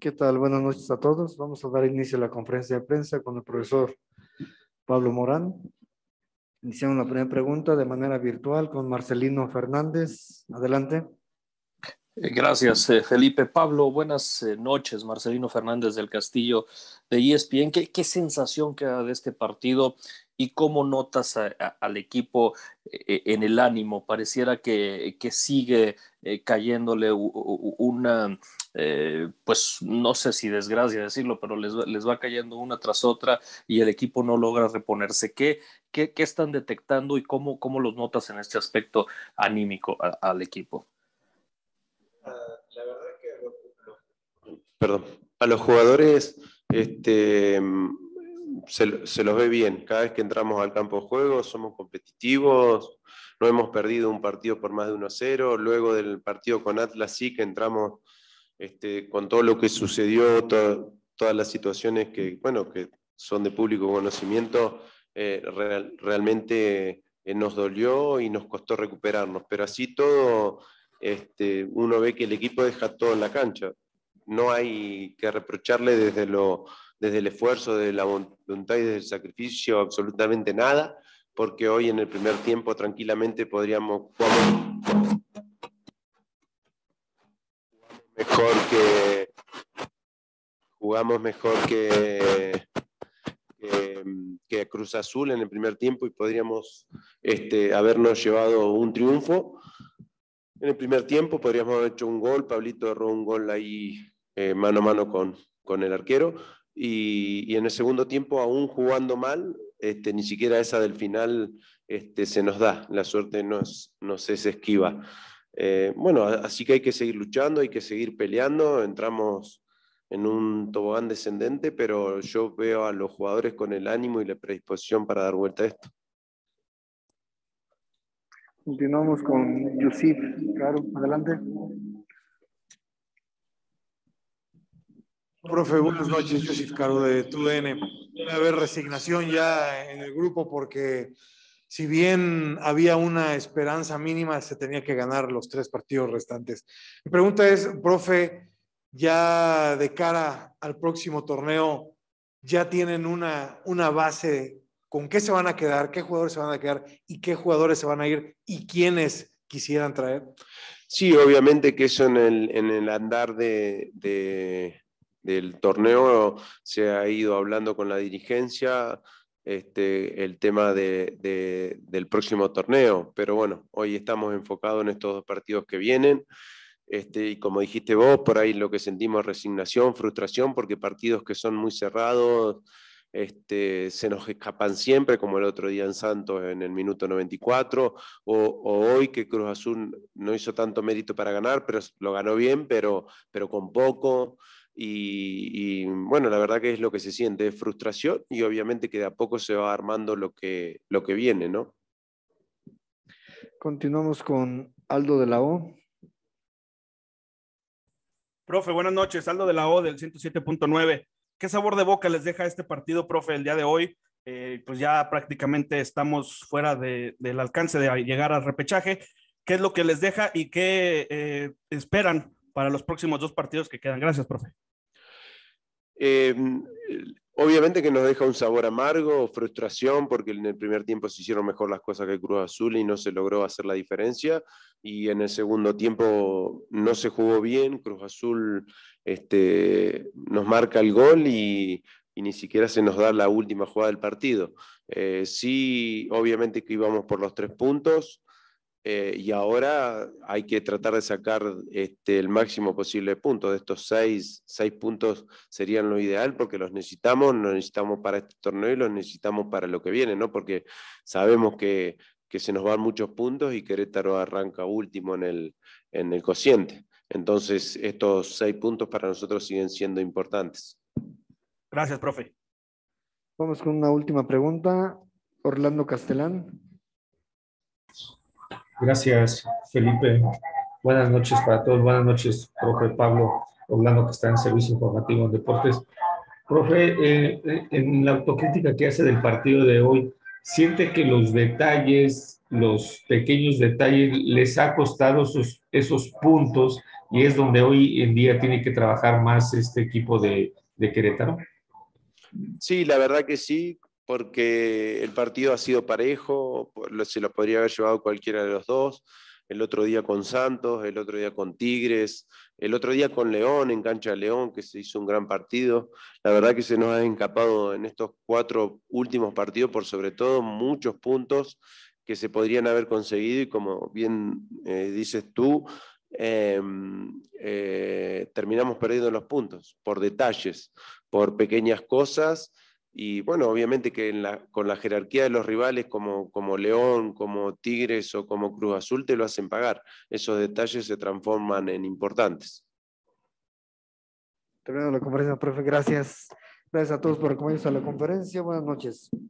¿Qué tal? Buenas noches a todos. Vamos a dar inicio a la conferencia de prensa con el profesor Pablo Morán. Iniciamos la primera pregunta de manera virtual con Marcelino Fernández. Adelante. Gracias, Felipe. Pablo, buenas noches. Marcelino Fernández del Castillo de ESPN. ¿Qué sensación queda de este partido y cómo notas al equipo en el ánimo? Pareciera que sigue cayéndole una, pues no sé si desgracia decirlo, pero les va cayendo una tras otra y el equipo no logra reponerse. ¿Qué están detectando y cómo los notas en este aspecto anímico al equipo? La verdad que perdón, a los jugadores se los ve bien. Cada vez que entramos al campo de juego somos competitivos, no hemos perdido un partido por más de 1-0. Luego del partido con Atlas sí que entramos con todo lo que sucedió, todas las situaciones que son de público conocimiento, realmente nos dolió y nos costó recuperarnos, pero así todo uno ve que el equipo deja todo en la cancha. No hay que reprocharle desde el esfuerzo, de la voluntad y del sacrificio, absolutamente nada, porque hoy en el primer tiempo tranquilamente jugamos mejor que Cruz Azul en el primer tiempo y podríamos habernos llevado un triunfo. En el primer tiempo podríamos haber hecho un gol, Pablito erró un gol ahí mano a mano con el arquero, y en el segundo tiempo, aún jugando mal, ni siquiera esa del final se nos da, la suerte nos es esquiva. Así que hay que seguir luchando, hay que seguir peleando, entramos en un tobogán descendente, pero yo veo a los jugadores con el ánimo y la predisposición para dar vuelta a esto. Continuamos con Yusif Caro. Adelante. Profe, buenas noches. Yusif Caro de TUDN. Debe haber resignación ya en el grupo porque si bien había una esperanza mínima, se tenía que ganar los 3 partidos restantes. Mi pregunta es, profe, ya de cara al próximo torneo, ¿ya tienen una base? ¿Con qué se van a quedar? ¿Qué jugadores se van a quedar? ¿Y qué jugadores se van a ir? ¿Y quiénes quisieran traer? Sí, obviamente que eso en el andar del torneo se ha ido hablando con la dirigencia, el tema del próximo torneo. Pero bueno, hoy estamos enfocados en estos 2 partidos que vienen. Y como dijiste vos, por ahí lo que sentimos es resignación, frustración, porque partidos que son muy cerrados se nos escapan siempre, como el otro día en Santos en el minuto 94, o hoy que Cruz Azul no hizo tanto mérito para ganar, pero lo ganó bien, pero con poco. Y bueno, la verdad que es lo que se siente, es frustración, y obviamente que de a poco se va armando lo que viene, ¿no? Continuamos con Aldo de la O. Profe, buenas noches. Aldo de la O del 107.9. ¿Qué sabor de boca les deja este partido, profe, el día de hoy? Pues ya prácticamente estamos fuera del alcance de llegar al repechaje. ¿Qué es lo que les deja y qué esperan para los próximos 2 partidos que quedan? Gracias, profe. Obviamente que nos deja un sabor amargo, frustración, porque en el primer tiempo se hicieron mejor las cosas que Cruz Azul y no se logró hacer la diferencia, y en el segundo tiempo no se jugó bien. Cruz Azul nos marca el gol y ni siquiera se nos da la última jugada del partido. Sí, obviamente que íbamos por los 3 puntos. Y ahora hay que tratar de sacar el máximo posible de puntos. De estos 6 puntos serían lo ideal, porque los necesitamos para este torneo y los necesitamos para lo que viene, ¿no? Porque sabemos que se nos van muchos puntos y Querétaro arranca último en el cociente. Entonces estos 6 puntos para nosotros siguen siendo importantes. Gracias, profe. Vamos con una última pregunta. Orlando Castelán. Gracias, Felipe. Buenas noches para todos. Buenas noches, profe Pablo Orlando, que está en Servicio Informativo en Deportes. Profe, en la autocrítica que hace del partido de hoy, ¿siente que los detalles, los pequeños detalles, les ha costado esos puntos y es donde hoy en día tiene que trabajar más este equipo de Querétaro. Sí, la verdad que sí, porque el partido ha sido parejo, se lo podría haber llevado cualquiera de los dos. El otro día con Santos, el otro día con Tigres, el otro día con León, en cancha de León, que se hizo un gran partido. La verdad que se nos ha escapado en estos 4 últimos partidos, por sobre todo, muchos puntos que se podrían haber conseguido y como bien dices tú, terminamos perdiendo los puntos por detalles, por pequeñas cosas. Y bueno, obviamente que con la jerarquía de los rivales como León, como Tigres o como Cruz Azul te lo hacen pagar. Esos detalles se transforman en importantes. Terminando la conferencia, profe, gracias. Gracias a todos por acompañarnos a la conferencia. Buenas noches.